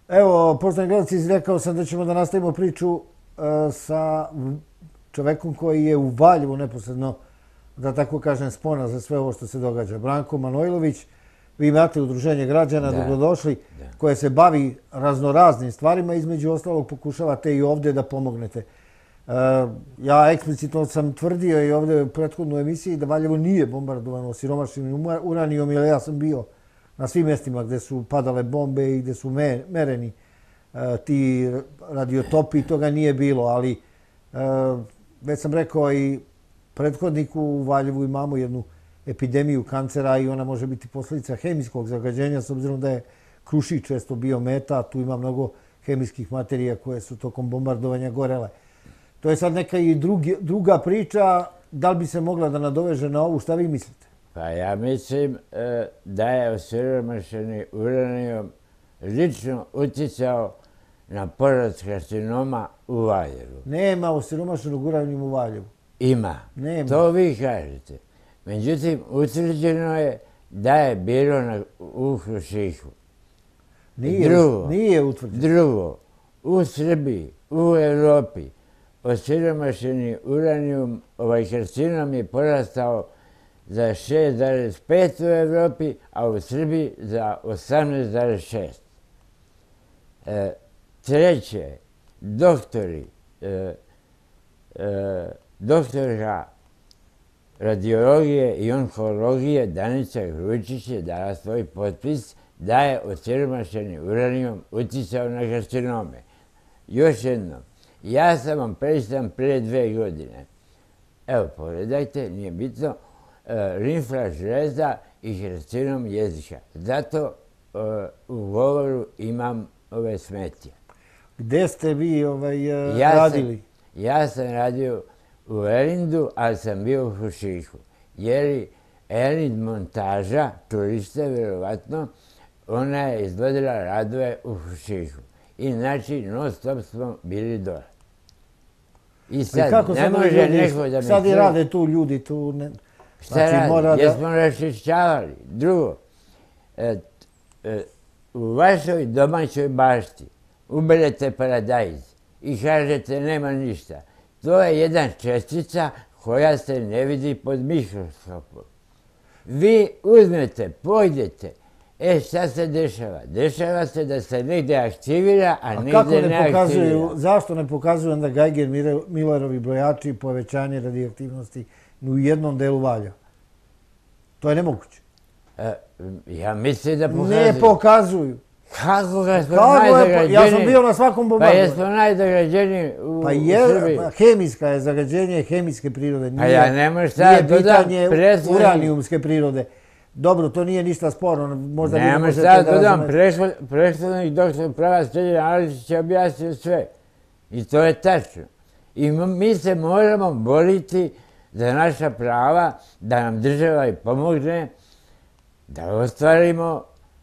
Evo, poštovani gledalci, rekao sam da ćemo da nastavimo priču sa čovekom koji je u Valjevu neposredno, da tako kažem, spona za sve ovo što se događa. Branko Manojlović, vi imate udruženje građana, dobrodošli, koje se bavi raznoraznim stvarima, između ostalog pokušavate i ovdje da pomognete. Ja eksplicitno sam tvrdio i ovdje u prethodnoj emisiji da Valjevo nije bombardovano siromašnim uranijom, jer ja sam bio na svim mjestima gdje su padale bombe i gdje su mereni ti radiotopi, toga nije bilo, ali već sam rekao i prethodniku u Valjevu imamo jednu epidemiju kancera i ona može biti posljedica hemijskog zagađenja, s obzirom da je Krušik često bio meta, tu ima mnogo hemijskih materija koje su tokom bombardovanja gorele. To je sad neka i druga priča, da li bi se mogla da nadoveže na ovu, šta vi mislite? Pa ja mislim da je osiromašeni uranijom lično utjecao na porast karcinoma u Valjevu. Nema osiromašenog uranijuma u Valjevu. Ima. Nema. To vi kažete. Međutim, utvrđeno je da je bilo u Krušiku. Nije utvrđeno. Drugo, u Srbiji, u Evropi, osiromašeni uranijum, karcinom je porastao za 6,5 u Evropi, a u Srbiji za 18,6. Treće, doktorka radiologije i onkologije Danica Grujičić je dala svoj potpis da je osiromašeni uranijum utjecao na karcinome. Još jednom, ja sam vam predstavljam prije 2 godine. Evo, pogledajte, nije bitno, limfna žleza i karcinom jezika. Zato u govoru imam ove smetje. Gde ste vi radili? Ja sam radio u Elindu, ali sam bio u Krušiku. Jer Elind montaža, turiste vjerovatno, ona je izvodila radove u Krušiku. I znači, non stop smo bili dole. I sad, ne može neko da mi... Sad i rade tu ljudi, tu... Šta radi? Jesmo raščišćavali. Drugo, u vašoj domaćoj bašti uberete paradajz i kažete nema ništa. To je jedna čestica koja se ne vidi pod mikroskopom. Vi uzmete, pojdete, šta se dešava? Dešava se da se negdje aktivira, a negdje ne aktivira. Zašto ne pokazuju onda Geiger-Millerovi brojači povećanje radioaktivnosti u jednom delu Valja? To je nemoguće. Ja mislim da pokazuju. Ne pokazuju. Kako ga smo najzagađeniji? Ja sam bio na svakom bombardovanju. Pa jesmo najzagađeniji u Srbiji. Pa hemijska je zagađenje hemijske prirode. A ja ne možeš sad dodam pitanje uranijumske prirode. Dobro, to nije ništa sporno. Ne možeš sad dodam prethodnik doktor prava Sređana Aleksić će objasniti sve. I to je tačno. I mi se moramo boriti za naša prava, da nam država i pomogne, da ostvarimo,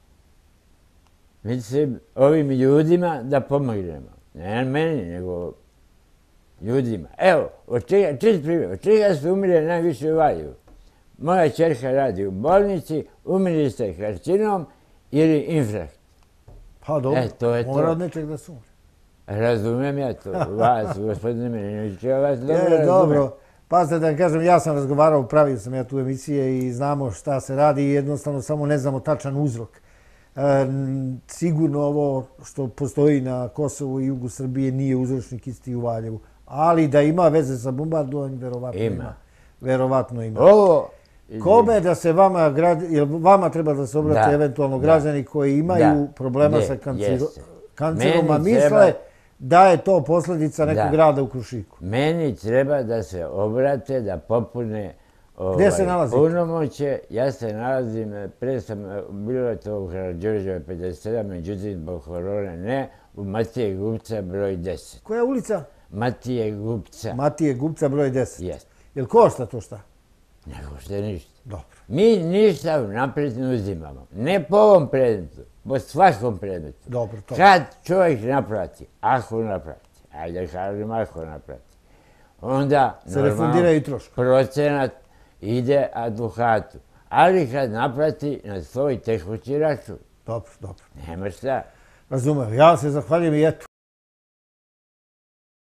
mislim, ovim ljudima da pomognemo. Ne meni, nego ljudima. Evo, čist primjer, od čega se umire najviše u Valjevu? Moja ćerka radi u bolnici, umiri se karcinom ili infarkt. Pa dobro, mora od nečeg da se umre. Razumijem ja to, vas, gospodine Milinović, ja vas dobro razumijem. Dobro, pazite da kažem, ja sam razgovarao, pravio sam ja tu emisije i znamo šta se radi i jednostavno samo ne znamo tačan uzrok. Sigurno ovo što postoji na Kosovu i jugu Srbije nije uzročnik isti u Valjevu, ali da ima veze sa bombardovanjem, verovatno ima. Kome da se vama treba da se obrate eventualno građani koji imaju problema sa kancerom, a misle da je to posljedica nekog rada u Krušiku. Meni treba da se obrate, da popune punomoćje. Ja se nalazim, pre sam bilo to u Karađorđeva 57, međutim zbog korone ne, u Matije Gupca broj 10. Koja ulica? Matije Gupca. Matije Gupca broj 10. Jest. Jel košta to šta? Ne košta ništa. Dobro. Mi ništa naprijed ne uzimamo. Ne po ovom predmetu, po svakom predmetu. Dobro, to. Kad čovjek naplati, ako naplati, ajde kažem ako naplati, onda se refundiraju troškovi. Procenat ide advokatu. Ali kad naplati na svoj tekući račun. Dobro, dobro. Nema šta. Razumeo. Ja se zahvaljujem i eto.